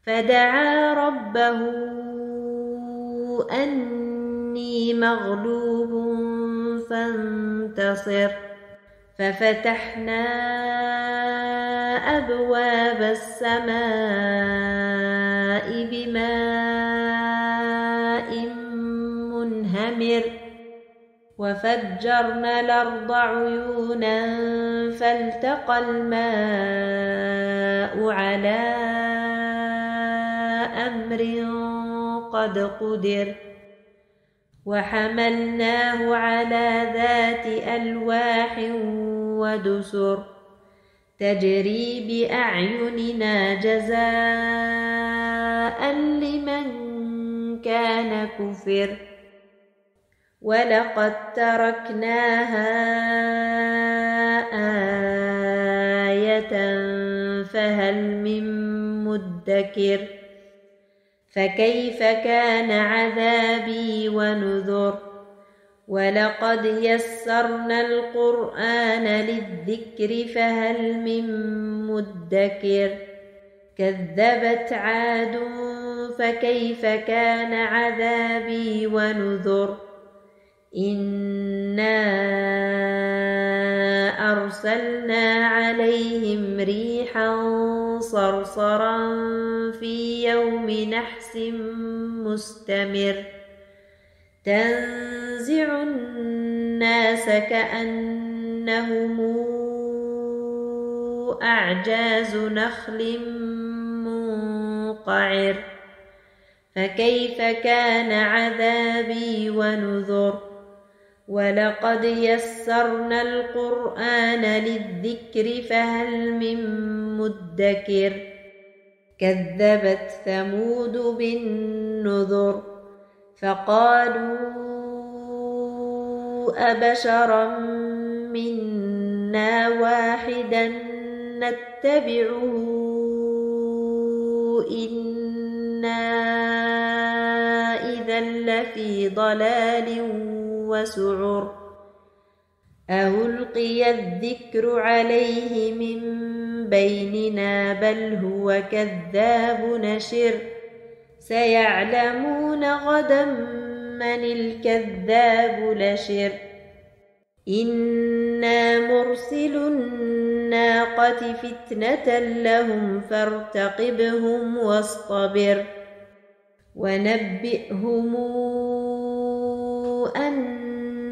فدعا ربه أني مغلوب فانتصر ففتحنا أبواب السماء بماء منهمر وفجرنا الأرض عيونا فالتقى الماء على أمر قد قدر وحملناه على ذات ألواح ودسر تجري بأعيننا جزاء لمن كان كفر ولقد تركناها آية فهل من مدكر فكيف كان عذابي ونذر ولقد يسرنا القرآن للذكر فهل من مدكر كذبت عاد فكيف كان عذابي ونذر إنا أرسلنا عليهم ريحا صرصرا في يوم نحس مستمر تنزع الناس كأنهم أعجاز نخل منقعر فكيف كان عذابي ونذر ولقد يسرنا القرآن للذكر فهل من مدكر كذبت ثمود بالنذر فقالوا أبشرا منا واحدا نتبعه إنا إذا لفي ضلال وسعر ألقي الذكر عليه من بيننا بل هو كذاب نشر سيعلمون غدا من الكذاب لشر إنا مرسل الناقة فتنة لهم فارتقبهم واصطبر ونبئهم أن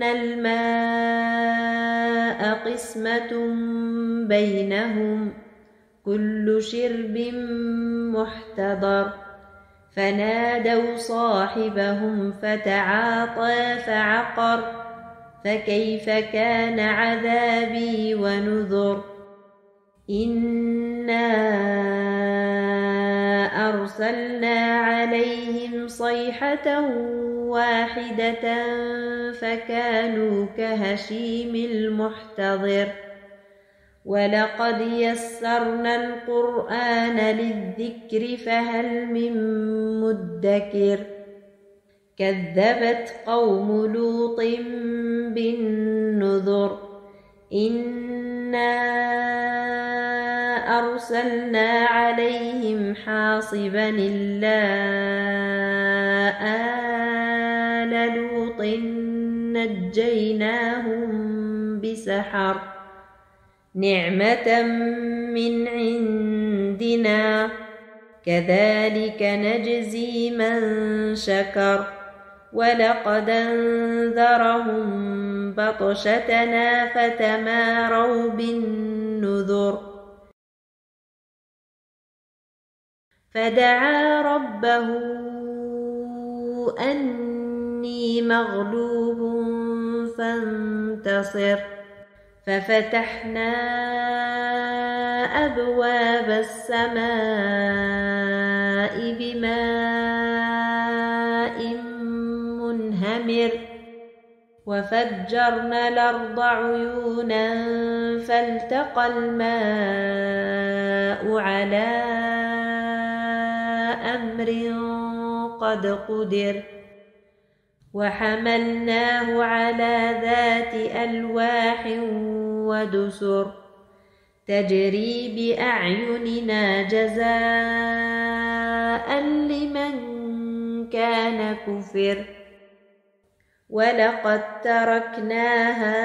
الماء قسمة بينهم كل شرب محتضر فنادوا صاحبهم فتعاطى فعقر فكيف كان عذابي ونذر إنا أرسلنا عليهم صيحة واحدة فكانوا كهشيم المحتضر ولقد يسرنا القرآن للذكر فهل من مدكر كذبت قوم لوط بالنذر إنا أرسلنا عليهم حاصبا إلا آل لوط نجيناهم بسحر نعمة من عندنا كذلك نجزي من شكر ولقد أنذرهم بطشتنا فتماروا بالنذر فدعا ربه أني مغلوب فانتصر ففتحنا أبواب السماء بماء منهمر وفجرنا الأرض عيونا فالتقى الماء على أمر قد قدر وحملناه على ذات ألواح ودسر تجري بأعيننا جزاء لمن كان كفر ولقد تركناها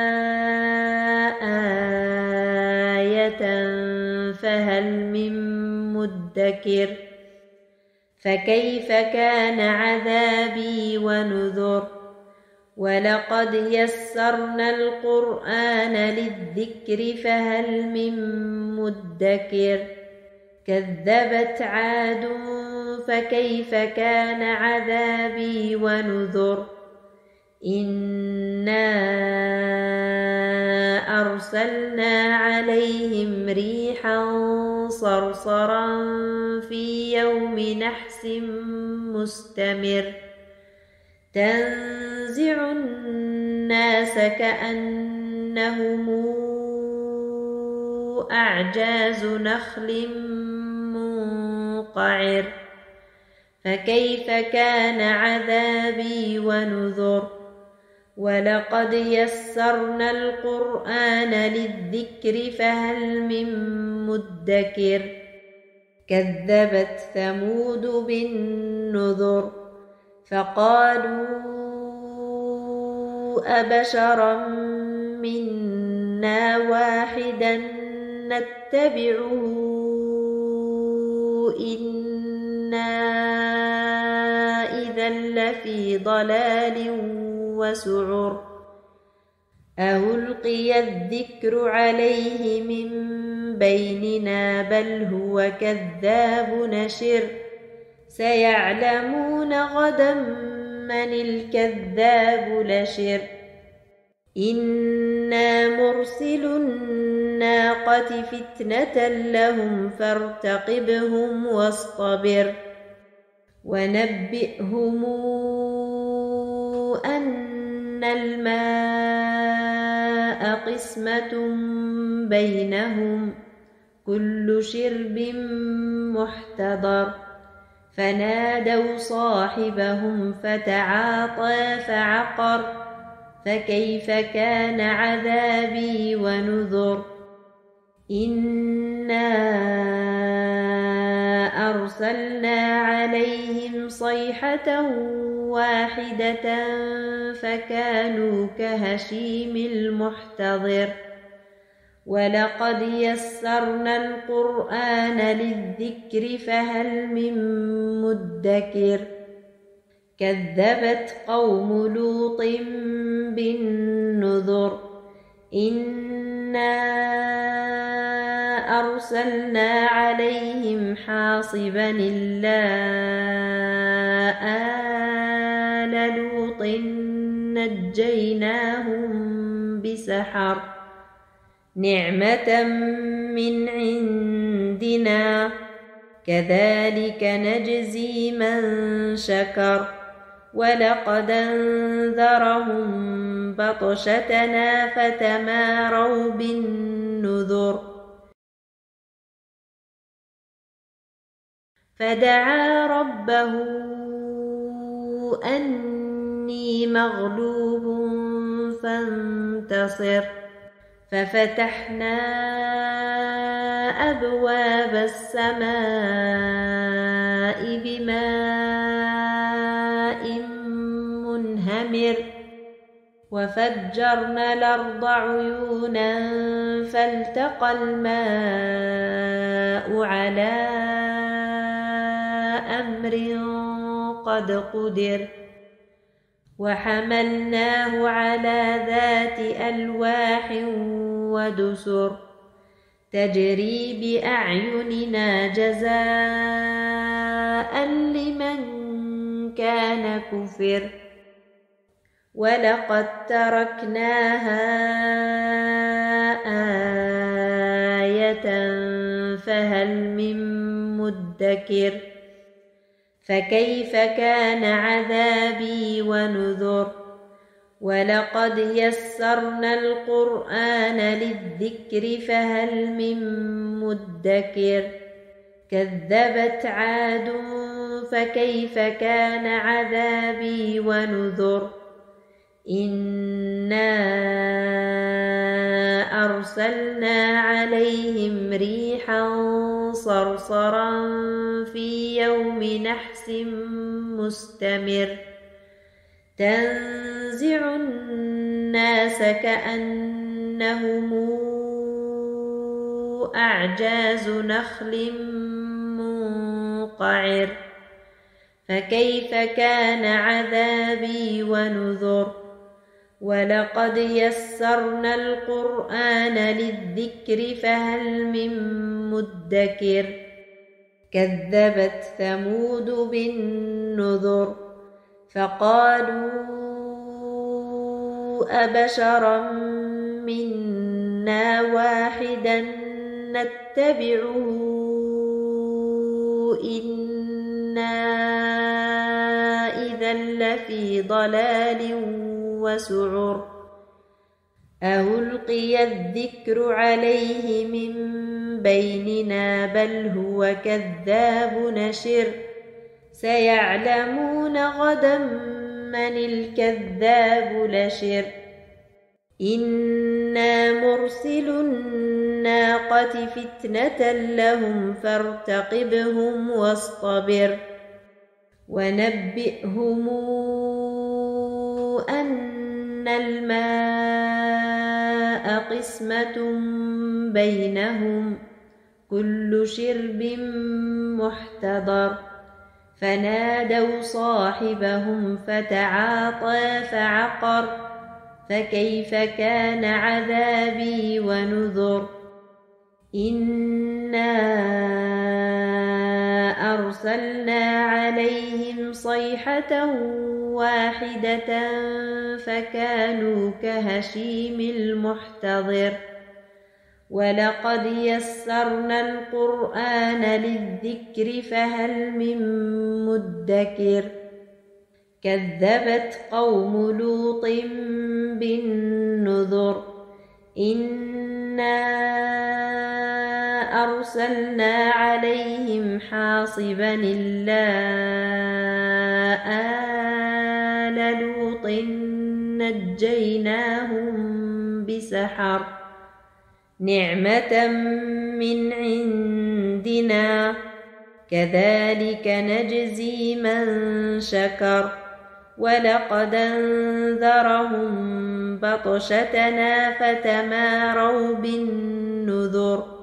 آية فهل من مدكر فكيف كان عذابي ونذر ولقد يسرنا القرآن للذكر فهل من مدكر كذبت عاد فكيف كان عذابي ونذر إنا أرسلنا عليهم ريحا صرصرا في يوم نحس مستمر تنزع الناس كأنهم أعجاز نخل منقعر فكيف كان عذابي ونذر ولقد يسرنا القرآن للذكر فهل من مدكر كذبت ثمود بالنذر فقالوا أبشرا منا واحدا نتبعه إنا إذا لفي ضلال وسعر ألقي الذكر عليه من بيننا بل هو كذاب نشر سيعلمون غدا من الكذاب لشر إنا مرسل الناقة فتنة لهم فارتقبهم واصطبر ونبئهم أن الماء قسمة بينهم كل شرب محتضر فنادوا صاحبهم فتعاطى فعقر فكيف كان عذابي ونذر إنا أرسلنا عليهم صيحة واحدة فكانوا كهشيم المحتضر ولقد يسرنا القرآن للذكر فهل من مدكر كذبت قوم لوط بالنذر إنا أرسلنا عليهم حاصبا إلا آل لوط نجيناهم بسحر نعمة من عندنا كذلك نجزي من شكر ولقد أنذرهم بطشتنا فتماروا بالنذر فدعا ربه أني مغلوب فانتصر ففتحنا أبواب السماء بماء منهمر وفجرنا الأرض عيونا فالتقى الماء على أمر قد قدر وحملناه على ذات ألواح ودسر تجري بأعيننا جزاء لمن كان كفر ولقد تركناها آية فهل من مدكر فكيف كان عذابي ونذر ولقد يسرنا القرآن للذكر فهل من مدكر كذبت عاد فكيف كان عذابي ونذر إنا أرسلنا أرسلنا عليهم ريحا صرصرا في يوم نحس مستمر تنزع الناس كأنهم أعجاز نخل منقعر فكيف كان عذابي ونذر ولقد يسرنا القرآن للذكر فهل من مدكر كذبت ثمود بالنذر فقالوا أبشرا منا واحدا نتبعه إنا إذا لفي ضلال وسعر ألقي الذكر عليه من بيننا بل هو كذاب نشر سيعلمون غدا من الكذاب لشر إنا مرسل الناقة فتنة لهم فارتقبهم واصطبر ونبئهم أن الماء قسمة بينهم كل شرب محتضر فنادوا صاحبهم فتعاطى فعقر فكيف كان عذابي ونذر إنا أرسلنا عليهم صيحة واحدة فكانوا كهشيم المحتضر ولقد يسرنا القرآن للذكر فهل من مدكر كذبت قوم لوط بالنذر إنا أرسلنا عليهم حاصبا إلا آل لوط نجيناهم بسحر نعمة من عندنا كذلك نجزي من شكر ولقد انذرهم بطشتنا فتماروا بالنذر